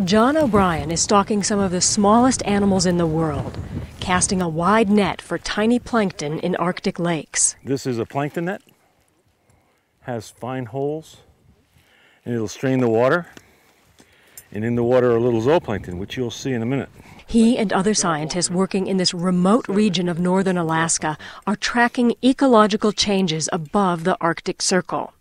John O'Brien is stalking some of the smallest animals in the world, casting a wide net for tiny plankton in Arctic lakes. This is a plankton net, has fine holes, and it'll strain the water. And in the water are little zooplankton, which you'll see in a minute. He and other scientists working in this remote region of northern Alaska are tracking ecological changes above the Arctic Circle.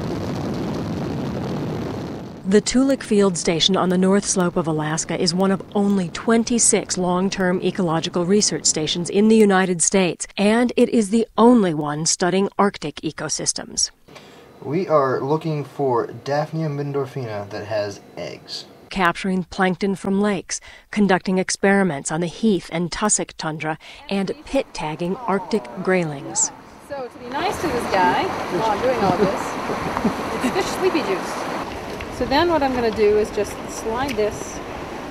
The Toolik field station on the north slope of Alaska is one of only 26 long-term ecological research stations in the United States, and it is the only one studying Arctic ecosystems. We are looking for Daphnia midendorfina that has eggs. Capturing plankton from lakes, conducting experiments on the heath and tussock tundra, and pit tagging Arctic graylings. So to be nice to this guy while I'm doing all of this, it's fish sleepy juice. So then what I'm going to do is just slide this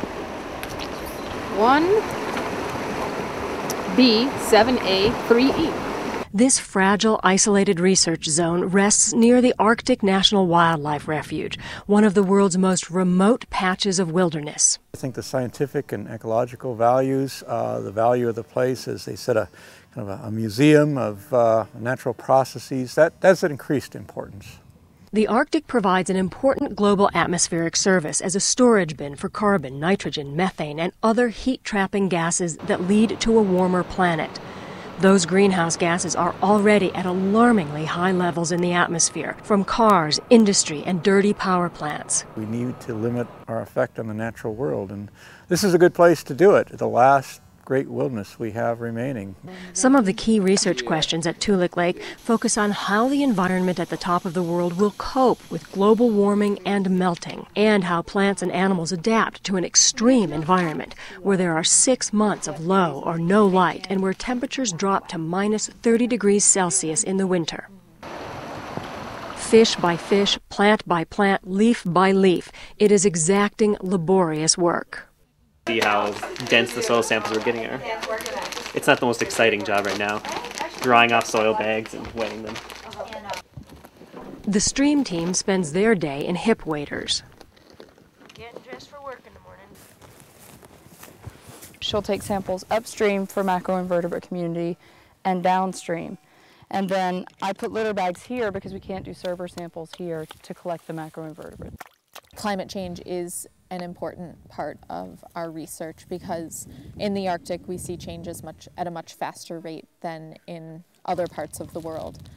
1B 7A 3E. This fragile, isolated research zone rests near the Arctic National Wildlife Refuge, one of the world's most remote patches of wilderness. I think the scientific and ecological values, the value of the place is they set a kind of a museum of natural processes. That's an increased importance. The Arctic provides an important global atmospheric service as a storage bin for carbon, nitrogen, methane, and other heat-trapping gases that lead to a warmer planet. Those greenhouse gases are already at alarmingly high levels in the atmosphere from cars, industry, and dirty power plants. We need to limit our effect on the natural world, and this is a good place to do it, the last great wilderness we have remaining. Some of the key research questions at Toolik Lake focus on how the environment at the top of the world will cope with global warming and melting, and how plants and animals adapt to an extreme environment where there are 6 months of low or no light and where temperatures drop to minus 30 degrees Celsius in the winter. Fish by fish, plant by plant, leaf by leaf, it is exacting, laborious work. See how dense the soil samples we're getting are. It's not the most exciting job right now, drawing off soil bags and weighing them. The stream team spends their day in hip waders. Getting dressed for work in the morning. She'll take samples upstream for macroinvertebrate community and downstream. And then I put litter bags here because we can't do server samples here to collect the macroinvertebrates. Climate change is an important part of our research because in the Arctic we see changes at a much faster rate than in other parts of the world.